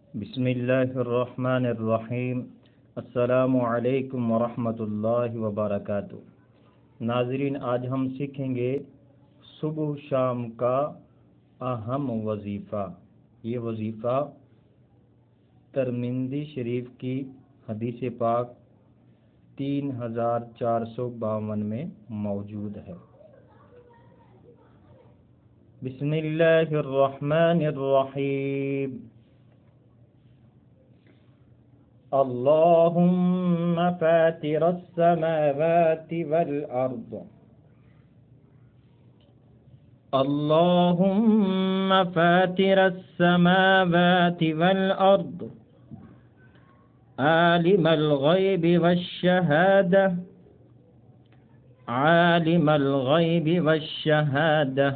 بسم اللہ الرحمن الرحیم۔ السلام علیکم ورحمۃ اللہ وبرکاتہ۔ ناظرین، آج ہم سیکھیں گے صبح شام کا اہم وظیفہ۔ یہ وظیفہ ترمذی شریف کی حدیث پاک 3452 میں موجود ہے۔ بسم اللہ الرحمن الرحیم۔ اللهم فاطر السماوات والأرض اللهم فاطر السماوات والأرض عالم الغيب والشهادة عالم الغيب والشهادة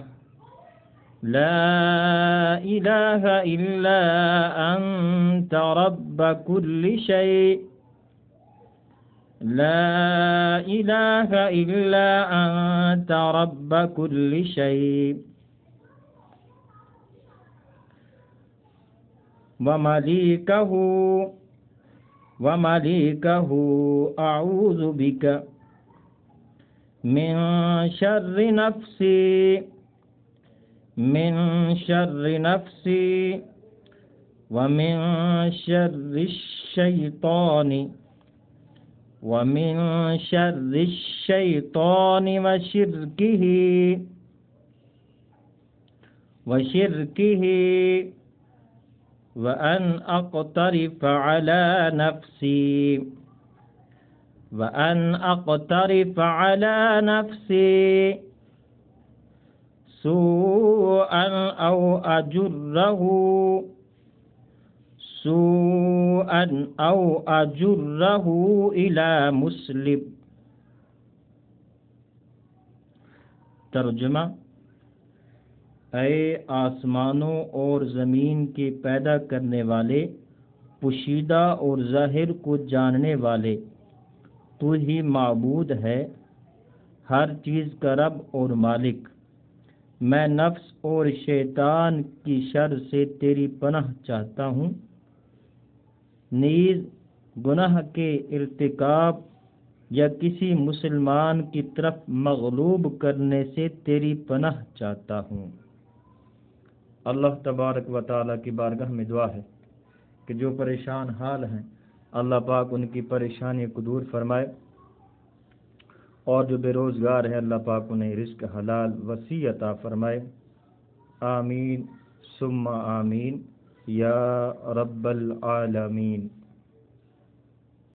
لا إله إلا أنت رب كل شيء لا إله إلا أنت رب كل شيء ومليكه أعوذ بك من شر نفسي ومن شر الشيطان وشركه وأن أقترف على نفسي سوءا أو أجره إلى مسلم۔ ترجمہ: اے آسمانوں اور زمین کے پیدا کرنے والے، پوشیدہ اور ظاہر کو جاننے والے، تو ہی معبود ہے، ہر چیز کا رب اور مالک۔ میں نفس اور شیطان کی شر سے تیری پناہ چاہتا ہوں، نیز گناہ کے ارتکاب یا کسی مسلمان کی طرف مغلوب کرنے سے تیری پناہ چاہتا ہوں۔ اللہ تبارک و تعالیٰ کی بارگاہ میں دعا ہے کہ جو پریشان حال ہیں اللہ پاک ان کی پریشانی کو دور فرمائے، اور جو بے روزگار ہیں اللہ پاک انہیں رزق حلال وسیع عطا فرمائے۔ آمین ثم آمین یا رب العالمین۔